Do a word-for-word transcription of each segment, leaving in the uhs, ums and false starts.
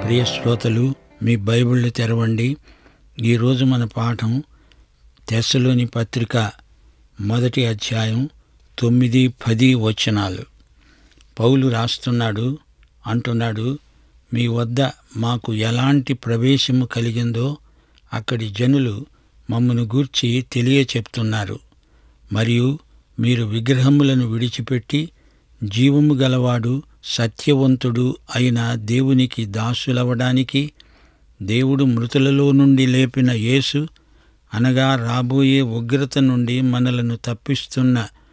ప్రియ శ్రోతలు, మీ బైబిళ్ళు తెరవండి. ఈరోజు మన పాఠం తెస్సలోని పత్రిక మొదటి అధ్యాయం తొమ్మిది పది వచనాలు. పౌలు రాస్తున్నాడు, అంటున్నాడు, మీ వద్ద మాకు ఎలాంటి ప్రవేశము కలిగిందో అక్కడి జనులు మమ్మను గూర్చి తెలియచెప్తున్నారు. మరియు మీరు విగ్రహములను విడిచిపెట్టి జీవము గలవాడు సత్యవంతుడు అయిన దేవునికి దాసులవడానికి, దేవుడు మృతులలో నుండి లేపిన యేసు అనగా రాబోయే ఉగ్రత నుండి మనలను తప్పిస్తున్న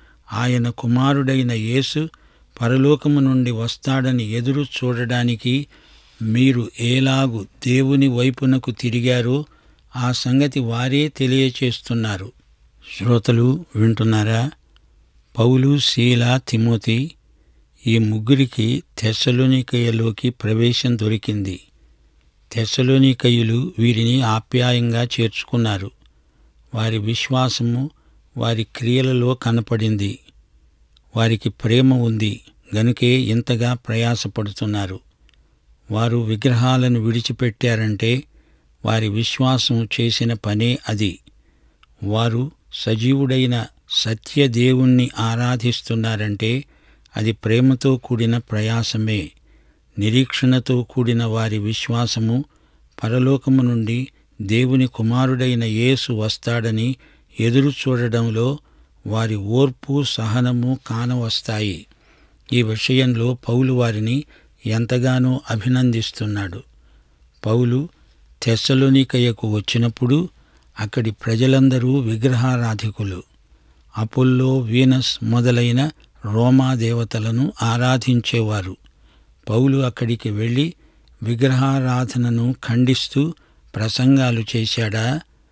ఆయన కుమారుడైన యేసు పరలోకము నుండి వస్తాడని ఎదురు చూడడానికి మీరు ఏలాగు దేవుని వైపునకు తిరిగారో ఆ సంగతి వారే తెలియచేస్తున్నారు. శ్రోతలు వింటున్నారా? పౌలు, సీల, తిమోతి ఈ ముగ్గురికి తెస్సలోనికయలోకి ప్రవేశం దొరికింది. తెస్సలోనికయులు వీరిని ఆప్యాయంగా చేర్చుకున్నారు. వారి విశ్వాసము వారి క్రియలలో కనపడింది. వారికి ప్రేమ ఉంది గనుకే ఇంతగా ప్రయాసపడుతున్నారు. వారు విగ్రహాలను విడిచిపెట్టారంటే వారి విశ్వాసం చేసిన పనే అది. వారు సజీవుడైన సత్యదేవుణ్ణి ఆరాధిస్తున్నారంటే అది ప్రేమతో కూడిన ప్రయాసమే. నిరీక్షణతో కూడిన వారి విశ్వాసము పరలోకము నుండి దేవుని కుమారుడైన యేసు వస్తాడని ఎదురు చూడడంలో వారి ఓర్పు, సహనము కానవస్తాయి. ఈ విషయంలో పౌలు వారిని ఎంతగానో అభినందిస్తున్నాడు. పౌలు తెస్సలోనికయకు వచ్చినప్పుడు అక్కడి ప్రజలందరూ విగ్రహారాధికులు. అపోల్లో, వీనస్ మొదలైన రోమా దేవతలను ఆరాధించేవారు. పౌలు అక్కడికి వెళ్ళి విగ్రహారాధనను ఖండిస్తూ ప్రసంగాలు చేశాడా?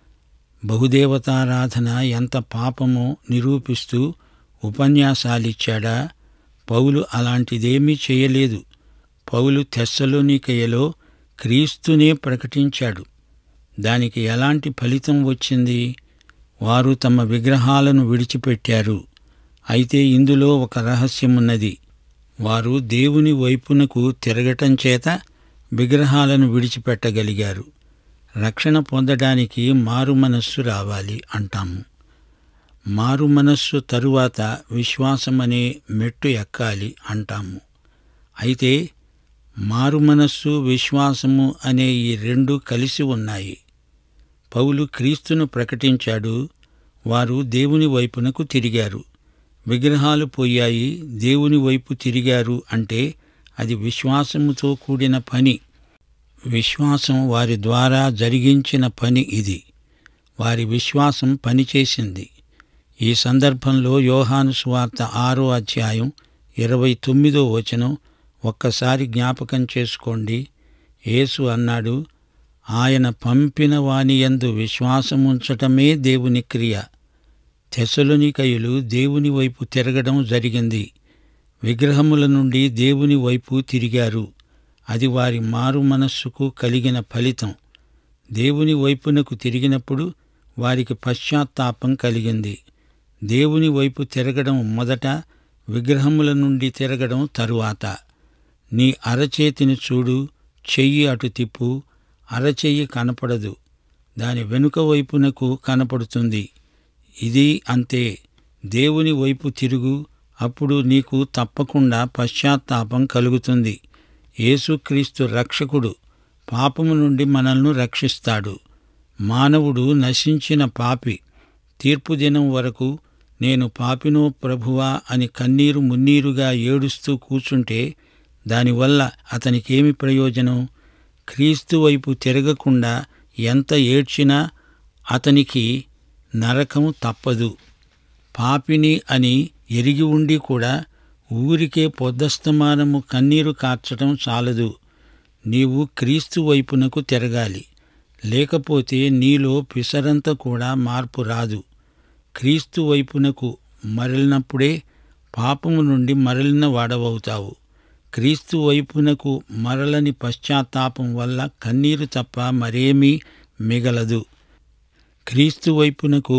బహుదేవతారాధన ఎంత పాపమో నిరూపిస్తూ ఉపన్యాసాలిచ్చాడా? పౌలు అలాంటిదేమీ చేయలేదు. పౌలు తెస్సలోనికయలో క్రీస్తునే ప్రకటించాడు. దానికి ఎలాంటి ఫలితం వచ్చింది? వారు తమ విగ్రహాలను విడిచిపెట్టారు. అయితే ఇందులో ఒక రహస్యమున్నది. వారు దేవుని వైపునకు తిరగటం చేత విగ్రహాలను విడిచిపెట్టగలిగారు. రక్షణ పొందడానికి మారు మనస్సు రావాలి అంటాము. మారు మనస్సు తరువాత విశ్వాసమనే మెట్టు ఎక్కాలి అంటాము. అయితే మారు మనస్సు, విశ్వాసము అనే ఈ రెండు కలిసి ఉన్నాయి. పౌలు క్రీస్తును ప్రకటించాడు. వారు దేవుని వైపునకు తిరిగారు. విగ్రహాలు పోయాయి, దేవుని వైపు తిరిగారు అంటే అది విశ్వాసముతో కూడిన పని. విశ్వాసం వారి ద్వారా జరిగించిన పని ఇది. వారి విశ్వాసం పనిచేసింది. ఈ సందర్భంలో యోహాను సువార్త ఆరో అధ్యాయం ఇరవై తొమ్మిదో వచనం ఒక్కసారి జ్ఞాపకం చేసుకోండి. యేసు అన్నాడు, ఆయన పంపిన వానియందు విశ్వాసముంచటమే దేవుని క్రియ. తెస్సలోనికయులు దేవుని వైపు తిరగడం జరిగింది. విగ్రహముల నుండి దేవుని వైపు తిరిగారు. అది వారి మారు మనస్సుకు కలిగిన ఫలితం. దేవుని వైపునకు తిరిగినప్పుడు వారికి పశ్చాత్తాపం కలిగింది. దేవుని వైపు తిరగడం మొదట, విగ్రహముల నుండి తిరగడం తరువాత. నీ అరచేతిని చూడు, చెయ్యి అటు తిప్పు. అరచెయ్యి కనపడదు, దాని వెనుక వైపునకు కనపడుతుంది. ఇది అంతే. దేవుని వైపు తిరుగు, అప్పుడు నీకు తప్పకుండా పశ్చాత్తాపం కలుగుతుంది. యేసుక్రీస్తు రక్షకుడు పాపము నుండి మనల్ని రక్షిస్తాడు. మానవుడు నశించిన పాపి. తీర్పు దినం వరకు నేను పాపినో ప్రభువా అని కన్నీరు మున్నీరుగా ఏడుస్తూ కూర్చుంటే దానివల్ల అతనికేమి ప్రయోజనం? క్రీస్తు వైపు తిరగకుండా ఎంత ఏడ్చినా అతనికి నరకము తప్పదు. పాపిని అని ఎరిగి ఉండి కూడా ఊరికే పొద్దస్తమానము కన్నీరు కార్చటం చాలదు. నీవు క్రీస్తు వైపునకు తిరగాలి. లేకపోతే నీలో పిసరంత కూడా మార్పు రాదు. క్రీస్తు వైపునకు మరలినప్పుడే పాపము నుండి మరలిన వాడవవుతావు. క్రీస్తు వైపునకు మరలని పశ్చాత్తాపం వల్ల కన్నీరు తప్ప మరేమీ మిగలదు. క్రీస్తు వైపునకు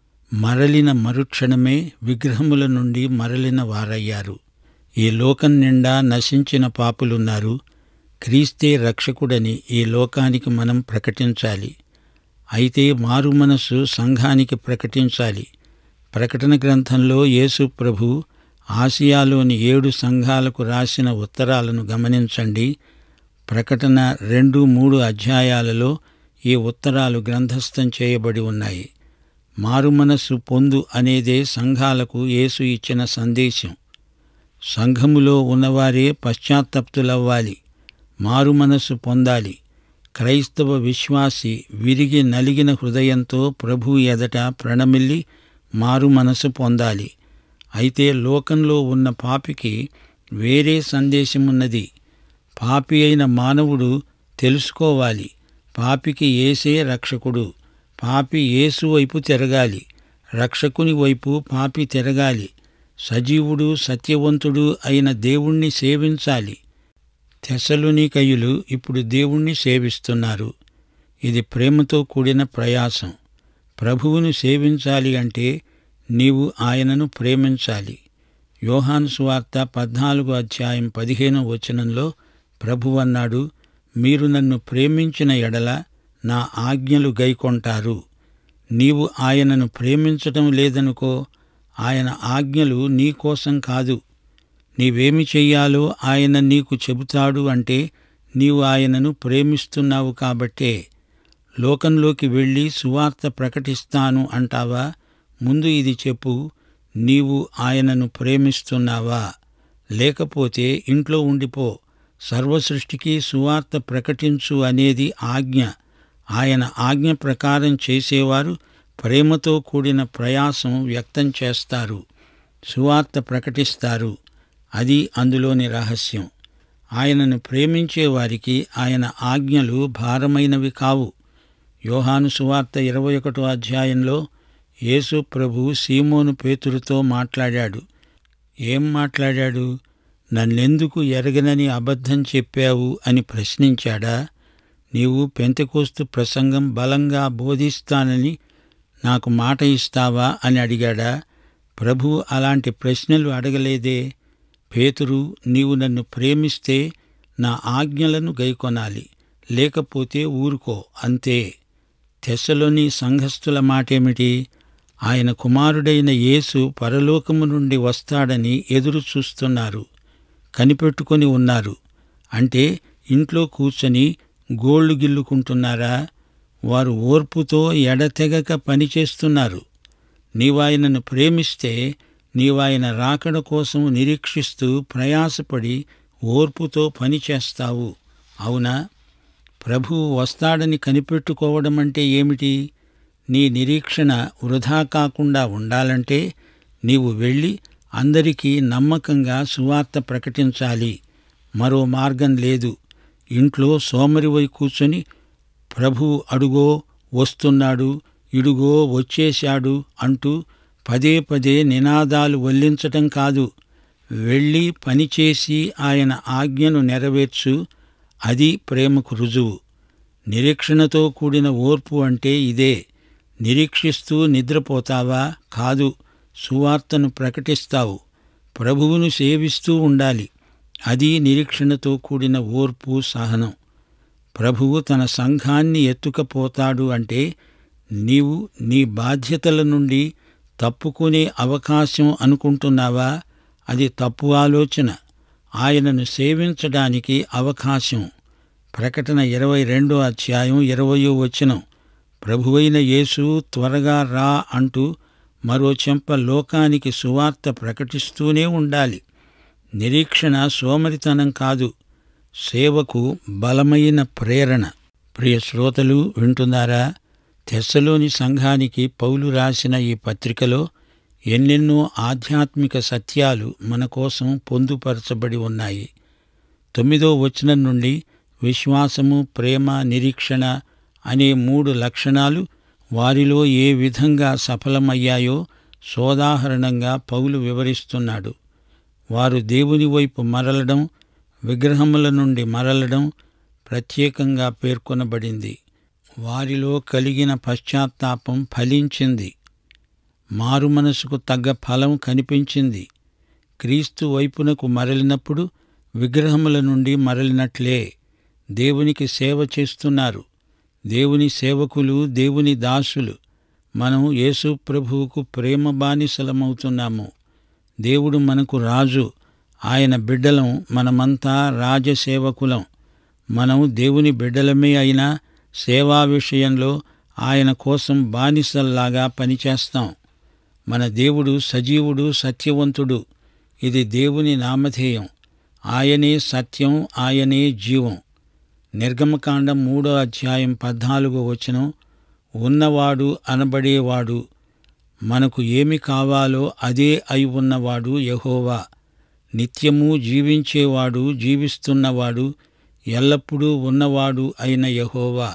మరలిన మరుక్షణమే విగ్రహముల నుండి మరలిన వారయ్యారు. ఈ లోకం నిండా నశించిన పాపులున్నారు. క్రీస్తే రక్షకుడని ఈ లోకానికి మనం ప్రకటించాలి. అయితే మారు మనస్సు సంఘానికి ప్రకటించాలి. ప్రకటన గ్రంథంలో యేసు ప్రభు ఆసియాలోని ఏడు సంఘాలకు రాసిన ఉత్తరాలను గమనించండి. ప్రకటన రెండు మూడు అధ్యాయాలలో ఈ ఉత్తరాలు గ్రంథస్థం చేయబడి ఉన్నాయి. మారుమనస్సు పొందు అనేదే సంఘాలకు యేసు ఇచ్చిన సందేశం. సంఘములో ఉన్నవారే పశ్చాత్తప్తులవ్వాలి, మారుమనస్సు పొందాలి. క్రైస్తవ విశ్వాసి విరిగి నలిగిన హృదయంతో ప్రభు ఎదట ప్రణమిల్లి మారు మనసు పొందాలి. అయితే లోకంలో ఉన్న పాపికి వేరే సందేశమున్నది. పాపి అయిన మానవుడు తెలుసుకోవాలి, పాపికి యేసే రక్షకుడు. పాపి యేసు వైపు తిరగాలి, రక్షకుని వైపు పాపి తిరగాలి. సజీవుడు సత్యవంతుడు అయిన దేవుణ్ణి సేవించాలి. తెస్సలోనికయులు ఇప్పుడు దేవుణ్ణి సేవిస్తున్నారు. ఇది ప్రేమతో కూడిన ప్రయాసం. ప్రభువును సేవించాలి అంటే నీవు ఆయనను ప్రేమించాలి. యోహాను సువార్త పద్నాలుగో అధ్యాయం పదిహేనో వచనంలో ప్రభువన్నాడు, మీరు నన్ను ప్రేమించిన ఎడల నా ఆజ్ఞలు గైకొంటారు. నీవు ఆయనను ప్రేమించటం లేదనుకో, ఆయన ఆజ్ఞలు నీకోసం కాదు. నీవేమి చెయ్యాలో ఆయన నీకు చెబుతాడు అంటే నీవు ఆయనను ప్రేమిస్తున్నావు కాబట్టే. లోకంలోకి వెళ్ళి సువార్త ప్రకటిస్తాను అంటావా? ముందు ఇది చెప్పు, నీవు ఆయనను ప్రేమిస్తున్నావా? లేకపోతే ఇంట్లో ఉండిపో. సర్వసృష్టికి సువార్త ప్రకటించు అనేది ఆజ్ఞ. ఆయన ఆజ్ఞ ప్రకారం చేసేవారు ప్రేమతో కూడిన ప్రయాసం వ్యక్తం చేస్తారు, సువార్త ప్రకటిస్తారు. అది అందులోని రహస్యం. ఆయనను ప్రేమించే వారికి ఆయన ఆజ్ఞలు భారమైనవి కావు. యోహాను సువార్త ఇరవై ఒకటో అధ్యాయంలో యేసు ప్రభు సీమోను పేతురుతో మాట్లాడాడు. ఏం మాట్లాడాడు? నన్నెందుకు ఎరగనని అబద్ధం చెప్పావు అని ప్రశ్నించాడా? నీవు పెంతెకోస్తు ప్రసంగం బలంగా బోధిస్తానని నాకు మాట ఇస్తావా అని అడిగాడా? ప్రభువు అలాంటి ప్రశ్నలు అడగలేదే. పేతురు, నీవు నన్ను ప్రేమిస్తే నా ఆజ్ఞలను గైకొనాలి, లేకపోతే ఊరుకో, అంతే. తెస్సలోని సంఘస్థుల మాటేమిటి? ఆయన కుమారుడైన యేసు పరలోకము నుండి వస్తాడని ఎదురు చూస్తున్నారు, కనిపెట్టుకొని ఉన్నారు. అంటే ఇంట్లో కూర్చొని గోళ్లు గిల్లుకుంటున్నారా? వారు ఓర్పుతో ఎడతెగక పనిచేస్తున్నారు. నీవాయనను ప్రేమిస్తే నీవాయన రాకడ కోసం నిరీక్షిస్తూ ప్రయాసపడి ఓర్పుతో పనిచేస్తావు. అవునా? ప్రభువు వస్తాడని కనిపెట్టుకోవడం అంటే ఏమిటి? నీ నిరీక్షణ వృధా కాకుండా ఉండాలంటే నీవు వెళ్ళి అందరికీ నమ్మకంగా సువార్త ప్రకటించాలి. మరో మార్గం లేదు. ఇంట్లో సోమరివై కూర్చొని ప్రభువు అడుగో వస్తున్నాడు, ఇడుగో వచ్చేశాడు అంటూ పదే పదే నినాదాలు వల్లించటం కాదు. వెళ్ళి పనిచేసి ఆయన ఆజ్ఞను నెరవేర్చు. అది ప్రేమకు రుజువు. నిరీక్షణతో కూడిన ఓర్పు అంటే ఇదే. నిరీక్షిస్తూ నిద్రపోతావా? కాదు, సువార్తను ప్రకటిస్తావు. ప్రభువును సేవిస్తూ ఉండాలి. అది నిరీక్షణతో కూడిన ఓర్పు, సహనం. ప్రభువు తన సంఘాన్ని ఎత్తుకపోతాడు అంటే నీవు నీ బాధ్యతల నుండి తప్పుకునే అవకాశం అనుకుంటున్నావా? అది తప్పు ఆలోచన. ఆయనను సేవించడానికి అవకాశం. ప్రకటన ఇరవై రెండో అధ్యాయం ఇరవయో వచనం, ప్రభువైన యేసు త్వరగా రా అంటూ మరో చెంప లోకానికి సువార్త ప్రకటిస్తూనే ఉండాలి. నిరీక్షణ సోమరితనం కాదు, సేవకు బలమైన ప్రేరణ. ప్రియ శ్రోతలు వింటున్నారా? తెస్సలోని సంఘానికి పౌలు రాసిన ఈ పత్రికలో ఎన్నెన్నో ఆధ్యాత్మిక సత్యాలు మన కోసం పొందుపరచబడి ఉన్నాయి. తొమ్మిదో వచనం నుండి విశ్వాసము, ప్రేమ, నిరీక్షణ అనే మూడు లక్షణాలు వారిలో ఏ విధంగా సఫలమయ్యాయో సోదాహరణంగా పౌలు వివరిస్తున్నాడు. వారు దేవుని వైపు మరలడం, విగ్రహముల నుండి మరలడం ప్రత్యేకంగా పేర్కొనబడింది. వారిలో కలిగిన పశ్చాత్తాపం ఫలించింది. మారుమనసుకు తగ్గ ఫలం కనిపించింది. క్రీస్తు వైపునకు మరలినప్పుడు విగ్రహముల నుండి మరలినట్లే దేవునికి సేవ చేస్తున్నారు. దేవుని సేవకులు, దేవుని దాసులు. మనం యేసు ప్రభువుకు ప్రేమ బానిసలమవుతున్నాము. దేవుడు మనకు రాజు. ఆయన బిడ్డలం. మనమంతా రాజసేవకులం. మనం దేవుని బిడ్డలమే అయినా సేవా విషయంలో ఆయన కోసం బానిసల్లాగా పనిచేస్తాం. మన దేవుడు సజీవుడు, సత్యవంతుడు. ఇది దేవుని నామధేయం. ఆయనే సత్యం, ఆయనే జీవం. నిర్గమకాండం మూడో అధ్యాయం పద్నాలుగో వచనం, ఉన్నవాడు అనబడేవాడు, మనకు ఏమి కావాలో అదే అయి ఉన్నవాడు యెహోవా. నిత్యము జీవించేవాడు, జీవిస్తున్నవాడు, ఎల్లప్పుడూ ఉన్నవాడు అయిన యెహోవా.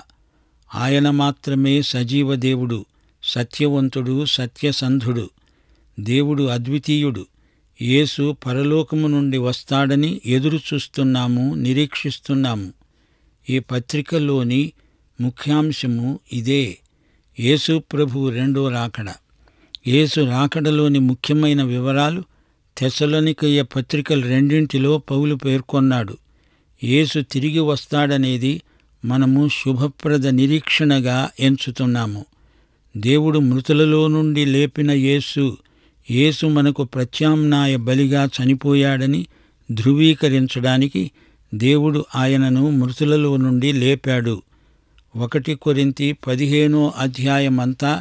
ఆయన మాత్రమే సజీవ దేవుడు, సత్యవంతుడు, సత్యసంధుడు. దేవుడు అద్వితీయుడు. యేసు పరలోకము నుండి వస్తాడని ఎదురు చూస్తున్నాము, నిరీక్షిస్తున్నాము. ఈ పత్రికలోని ముఖ్యాంశము ఇదే, యేసు ప్రభువు రెండో రాకడ. యేసు రాకడలోని ముఖ్యమైన వివరాలు తెస్సలోనికయ పత్రికలు రెండింటిలో పౌలు పేర్కొన్నాడు. యేసు తిరిగి వస్తాడనేది మనము శుభప్రద నిరీక్షణగా ఎంచుతున్నాము. దేవుడు మృతులలో నుండి లేపిన యేసు, యేసు మనకు ప్రత్యామ్నాయ బలిగా చనిపోయాడని ధృవీకరించడానికి దేవుడు ఆయనను మృతులలో నుండి లేపాడు. ఒకటి కొరింథీ పదిహేనో అధ్యాయమంతా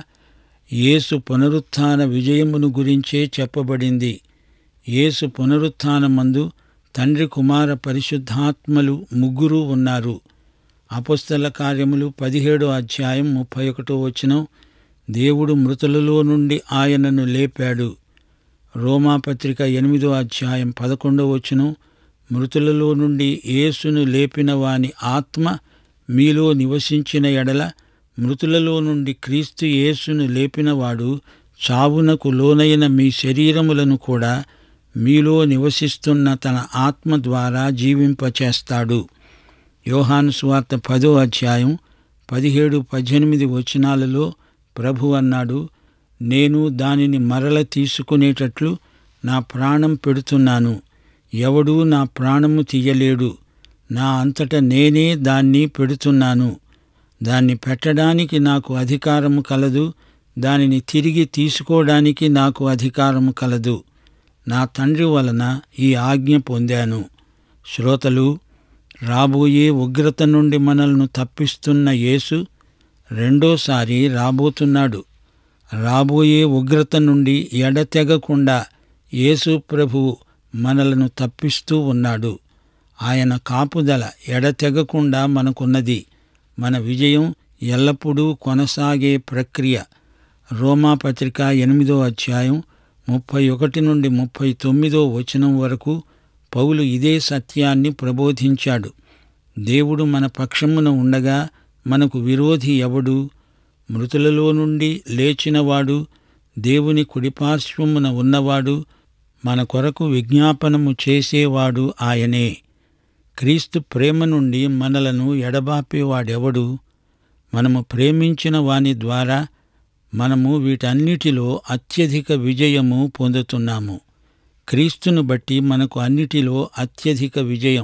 యేసు పునరుత్థాన విజయమును గురించే చెప్పబడింది. యేసు పునరుత్థానమందు తండ్రి, కుమార, పరిశుద్ధాత్మలు ముగ్గురూ ఉన్నారు. అపొస్తల కార్యములు పదిహేడో అధ్యాయం ముప్పై ఒకటో వచనం, దేవుడు మృతులలో నుండి ఆయనను లేపాడు. రోమాపత్రిక ఎనిమిదో అధ్యాయం పదకొండో వచనం, మృతులలో నుండి యేసును లేపిన వాని ఆత్మ మీలో నివసించిన ఎడల మృతులలో నుండి క్రీస్తు యేసును లేపినవాడు చావునకు లోనైన మీ శరీరములను కూడా మీలో నివసిస్తున్న తన ఆత్మ ద్వారా జీవింపచేస్తాడు. యోహాను సువార్త పదో అధ్యాయం పదిహేడు పద్దెనిమిది వచనాలలో ప్రభు అన్నాడు, నేను దానిని మరల తీసుకునేటట్లు నా ప్రాణం పెడుతున్నాను. ఎవడూ నా ప్రాణము తీయలేడు. నా అంతట నేనే దాన్ని పెడుతున్నాను. దాన్ని పెట్టడానికి నాకు అధికారము కలదు, దానిని తిరిగి తీసుకోవడానికి నాకు అధికారము కలదు. నా తండ్రి వలన ఈ ఆజ్ఞ పొందాను. శ్రోతలు, రాబోయే ఉగ్రత నుండి మనల్ని తప్పిస్తున్న యేసు రెండోసారి రాబోతున్నాడు. రాబోయే ఉగ్రత నుండి ఎడతెగకుండా యేసు ప్రభువు మనలను తప్పిస్తూ ఉన్నాడు. ఆయన కాపుదల ఎడతెగకుండా మనకున్నది. మన విజయం ఎల్లప్పుడూ కొనసాగే ప్రక్రియ. రోమాపత్రిక ఎనిమిదో అధ్యాయం ముప్పై ఒకటి నుండి ముప్పై తొమ్మిదో వచనం వరకు పౌలు ఇదే సత్యాన్ని ప్రబోధించాడు. దేవుడు మన పక్షమున ఉండగా మనకు విరోధి ఎవడు? మృతులలో నుండి లేచినవాడు, దేవుని కుడిపార్శ్వమున ఉన్నవాడు, మన కొరకు విజ్ఞాపనము చేసేవాడు ఆయనే. క్రీస్తు ప్రేమ నుండి మనలను ఎడబాపేవాడెవడు? మనము ప్రేమించిన వాని ద్వారా మనము వీటన్నిటిలో అత్యధిక విజయము పొందుతున్నాము. క్రీస్తును బట్టి మనకు అన్నిటిలో అత్యధిక విజయం.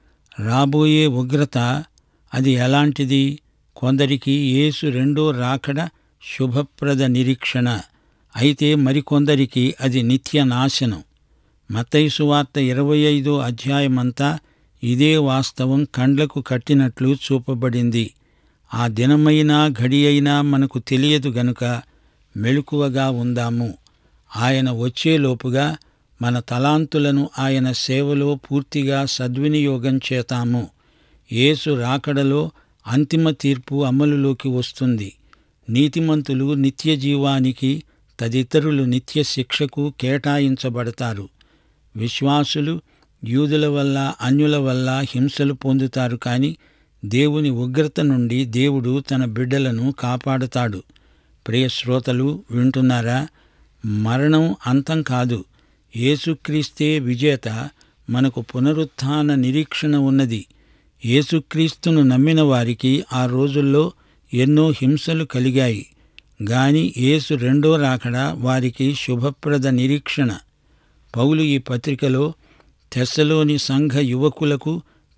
రాబోయే ఉగ్రత అది ఎలాంటిది? కొందరికి యేసు రెండో రాకడ శుభప్రద నిరీక్షణ, అయితే మరికొందరికి అది నిత్య నాశనం. మత్తయి సువార్త ఇరవై ఐదో అధ్యాయమంతా ఇదే వాస్తవం కండ్లకు కట్టినట్లు చూపబడింది. ఆ దినమైనా ఘడి అయినా మనకు తెలియదు గనుక మెలకువగా ఉందాము. ఆయన వచ్చేలోపుగా మన తలాంతులను ఆయన సేవలో పూర్తిగా సద్వినియోగం చేతాము. యేసు రాకడలో అంతిమ తీర్పు అమలులోకి వస్తుంది. నీతిమంతులు నిత్య జీవానికి, తదితరులు నిత్య శిక్షకు కేటాయించబడతారు. విశ్వాసులు యూదుల వల్ల, అన్యుల వల్ల హింసలు పొందుతారు. కాని దేవుని ఉగ్రత నుండి దేవుడు తన బిడ్డలను కాపాడుతాడు. ప్రియ శ్రోతలు, వింటున్నారా? మరణం అంతం కాదు. యేసుక్రీస్తే విజేత. మనకు పునరుత్థాన నిరీక్షణ ఉన్నది. యేసుక్రీస్తును నమ్మిన వారికి ఆ రోజుల్లో ఎన్నో హింసలు కలిగాయి. గాని యేసు రెండో రాకడ వారికి శుభప్రద నిరీక్షణ. పౌలు ఈ పత్రికలో తెస్సలోని సంఘ యువకులకు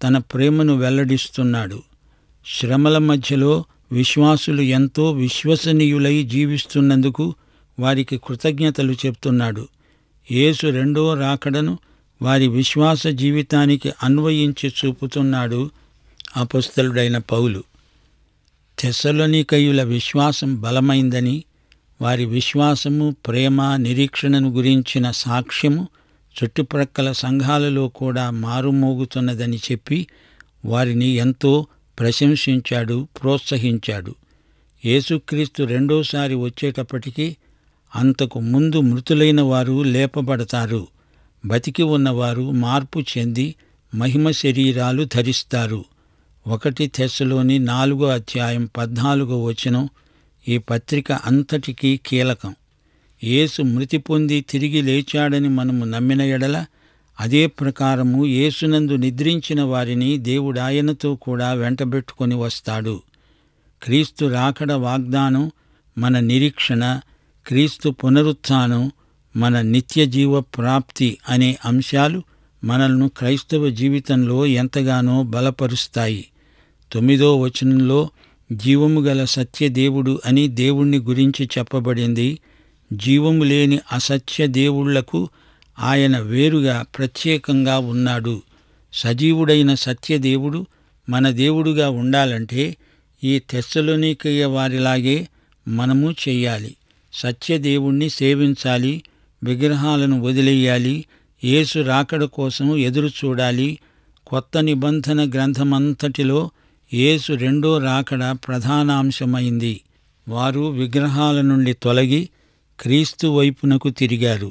తన ప్రేమను వెల్లడిస్తున్నాడు. శ్రమల మధ్యలో విశ్వాసులు ఎంతో విశ్వసనీయులై జీవిస్తున్నందుకు వారికి కృతజ్ఞతలు చెప్తున్నాడు. యేసు రెండో రాకడను వారి విశ్వాస జీవితానికి అన్వయించి చూపుతున్నాడు అపొస్తలుడైన పౌలు. తెస్సలోనికయుల విశ్వాసం బలమైందని, వారి విశ్వాసము, ప్రేమ, నిరీక్షణను గురించిన సాక్ష్యము చుట్టుప్రక్కల సంఘాలలో కూడా మారుమోగుతున్నదని చెప్పి వారిని ఎంతో ప్రశంసించాడు, ప్రోత్సహించాడు. యేసుక్రీస్తు రెండోసారి వచ్చేటప్పటికీ అంతకు ముందు మృతులైన వారు లేపబడతారు, బతికి ఉన్నవారు మార్పు చెంది మహిమ శరీరాలు ధరిస్తారు. ఒకటి తెస్సలోని నాలుగో అధ్యాయం పద్నాలుగో వచనం ఈ పత్రిక అంతటికీ కీలకం. యేసు మృతి పొంది తిరిగి లేచాడని మనము నమ్మిన ఎడల అదే ప్రకారము యేసునందు నిద్రించిన వారిని దేవుడాయనతో కూడా వెంటబెట్టుకొని వస్తాడు. క్రీస్తు రాకడ వాగ్దానం మన నిరీక్షణ, క్రీస్తు పునరుత్థానం మన నిత్యజీవ ప్రాప్తి అనే అంశాలు మనల్ని క్రైస్తవ జీవితంలో ఎంతగానో బలపరుస్తాయి. తొమ్మిదో వచనంలో జీవము గల సత్యదేవుడు అని దేవుణ్ణి గురించి చెప్పబడింది. జీవము లేని అసత్య దేవుళ్లకు ఆయన వేరుగా ప్రత్యేకంగా ఉన్నాడు. సజీవుడైన సత్యదేవుడు మన దేవుడుగా ఉండాలంటే ఈ తెస్సలోనికయ వారిలాగే మనము చెయ్యాలి. సత్యదేవుణ్ణి సేవించాలి, విగ్రహాలను వదిలేయాలి, యేసు రాకడ కోసం ఎదురు చూడాలి. కొత్త నిబంధన గ్రంథమంతటిలో యేసు రెండో రాకడ ప్రధానాంశమైంది. వారు విగ్రహాల నుండి తొలగి క్రీస్తు వైపునకు తిరిగారు.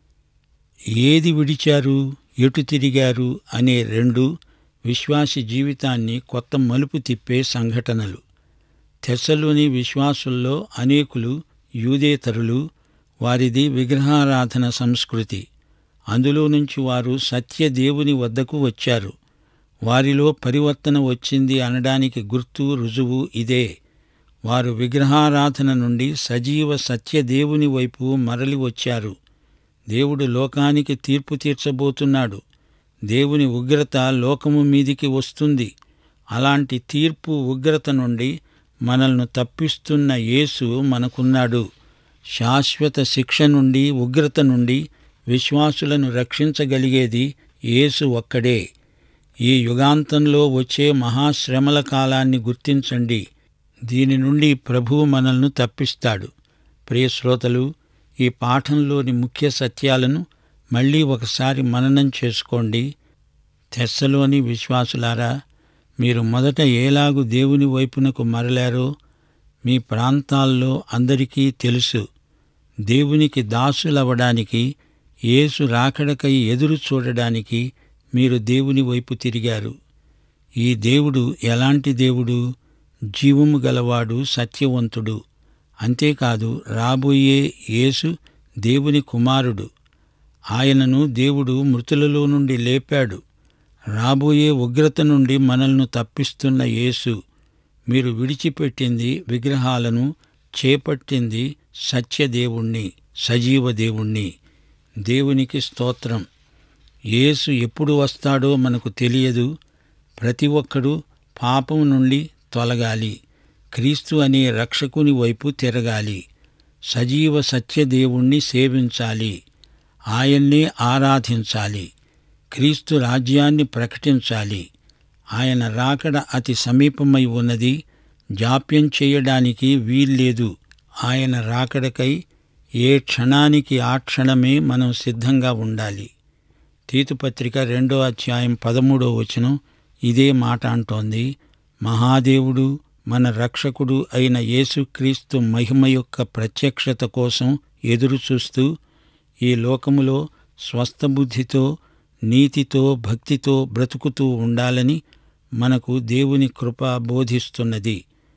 ఏది విడిచారు, ఎటు తిరిగారు అనే రెండు విశ్వాసి జీవితాన్ని కొత్త మలుపు తిప్పే సంఘటనలు. తెస్సలోని విశ్వాసుల్లో అనేకులు యూదేతరులు, వారిది విగ్రహారాధన సంస్కృతి. అందులో నుంచి వారు సత్యదేవుని వద్దకు వచ్చారు. వారిలో పరివర్తన వచ్చింది అనడానికి గుర్తు, రుజువు ఇదే. వారు విగ్రహారాధన నుండి సజీవ సత్యదేవుని వైపు మరలి వచ్చారు. దేవుడు లోకానికి తీర్పు తీర్చబోతున్నాడు. దేవుని ఉగ్రత లోకము మీదికి వస్తుంది. అలాంటి తీర్పు, ఉగ్రత నుండి మనల్ని తప్పిస్తున్న యేసు మనకున్నాడు. శాశ్వత శిక్ష నుండి, ఉగ్రత నుండి విశ్వాసులను రక్షించగలిగేది యేసు ఒక్కడే. ఈ యుగాంతంలో వచ్చే మహాశ్రమల కాలాన్ని గుర్తించండి. దీని నుండి ప్రభువు మనల్ని తప్పిస్తాడు. ప్రియ శ్రోతలు, ఈ పాఠంలోని ముఖ్య సత్యాలను మళ్ళీ ఒకసారి మననం చేసుకోండి. తెస్సలోని విశ్వాసులారా, మీరు మొదట ఏలాగు దేవుని వైపునకు మరలారో మీ ప్రాంతాల్లో అందరికీ తెలుసు. దేవునికి దాసులవడానికి, యేసు రాకడకై ఎదురు చూడడానికి మీరు దేవుని వైపు తిరిగారు. ఈ దేవుడు ఎలాంటి దేవుడు? జీవము గలవాడు, సత్యవంతుడు. అంతేకాదు, రాబోయే యేసు దేవుని కుమారుడు. ఆయనను దేవుడు మృతులలో నుండి లేపాడు. రాబోయే ఉగ్రత నుండి మనల్ని తప్పిస్తున్న యేసు. మీరు విడిచిపెట్టింది విగ్రహాలను, చేపట్టింది సత్యదేవుణ్ణి, సజీవ దేవుణ్ణి. దేవునికి స్తోత్రం. యేసు ఎప్పుడు వస్తాడో మనకు తెలియదు. ప్రతి ఒక్కడూ పాపం నుండి తొలగాలి. క్రీస్తు అనే రక్షకుని వైపు తిరగాలి. సజీవ సత్యదేవుణ్ణి సేవించాలి. ఆయన్నే ఆరాధించాలి. క్రీస్తు రాజ్యాన్ని ప్రకటించాలి. ఆయన రాకడ అతి సమీపమై ఉన్నది. జాప్యం చేయడానికి వీల్లేదు. ఆయన రాకడకై ఏ క్షణానికి ఆ క్షణమే మనం సిద్ధంగా ఉండాలి. తీతుపత్రిక రెండో అధ్యాయం పదమూడో వచనం ఇదే మాట అంటోంది. మహాదేవుడు, మన రక్షకుడు అయిన యేసుక్రీస్తు మహిమ యొక్క ప్రత్యక్షత కోసం ఎదురుచూస్తూ ఈ లోకములో స్వస్థబుద్ధితో, నీతితో, భక్తితో బ్రతుకుతూ ఉండాలని మనకు దేవుని కృప బోధిస్తున్నది.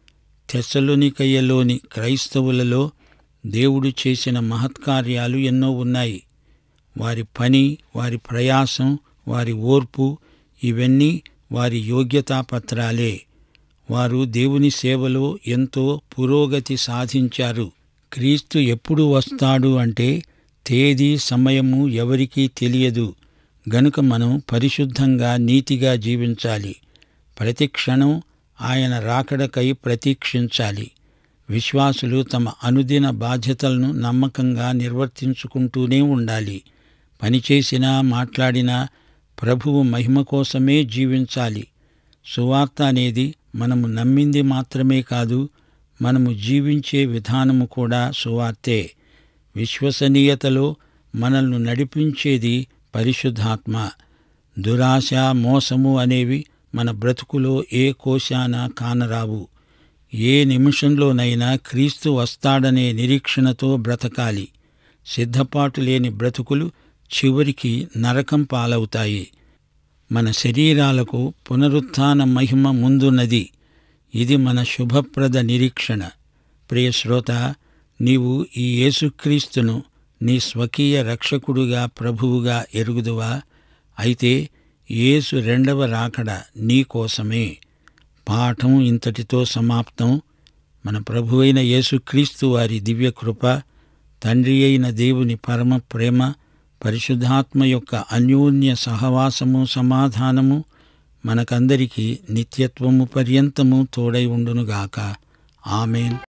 తెస్సలోనికయలోని క్రైస్తవులలో దేవుడు చేసిన మహత్కార్యాలు ఎన్నో ఉన్నాయి. వారి పని, వారి ప్రయాసం, వారి ఓర్పు ఇవన్నీ వారి యోగ్యతాపత్రాలే. వారు దేవుని సేవలో ఎంతో పురోగతి సాధించారు. క్రీస్తు ఎప్పుడు వస్తాడు అంటే తేదీ, సమయము ఎవరికీ తెలియదు. గనుక మనం పరిశుద్ధంగా నీతిగా జీవించాలి. ప్రతి క్షణం ఆయన రాకడకై ప్రతీక్షించాలి. విశ్వాసులు తమ అనుదిన బాధ్యతలను నమ్మకంగా నిర్వర్తించుకుంటూనే ఉండాలి. పనిచేసినా మాట్లాడినా ప్రభువు మహిమ కోసమే జీవించాలి. సువార్త అనేది మనము నమ్మింది మాత్రమే కాదు, మనము జీవించే విధానము కూడా సువార్తే. విశ్వసనీయతలో మనల్ని నడిపించేది పరిశుద్ధాత్మ. దురాశ, మోసము అనేవి మన బ్రతుకులో ఏ కోశాన కానరావు. ఏ నిమిషంలోనైనా క్రీస్తు వస్తాడనే నిరీక్షణతో బ్రతకాలి. సిద్ధపాటు లేని బ్రతుకులు చివరికి నరకం పాలవుతాయి. మన శరీరాలకు పునరుత్థాన మహిమ ముందున్నది. ఇది మన శుభప్రద నిరీక్షణ. ప్రియ శ్రోత, నీవు ఈ యేసుక్రీస్తును నీ స్వకీయ రక్షకుడుగా, ప్రభువుగా ఎరుగుదువా? అయితే యేసు రెండవ రాకడ నీ కోసమే. పాఠం ఇంతటితో సమాప్తం. మన ప్రభువైన యేసుక్రీస్తు వారి దివ్యకృప, తండ్రి అయిన దేవుని పరమ ప్రేమ, పరిశుద్ధాత్మ యొక్క అన్యోన్య సహవాసము, సమాధానము మనకందరికీ నిత్యత్వము పర్యంతము తోడై ఉండునుగాక. ఆమేన్.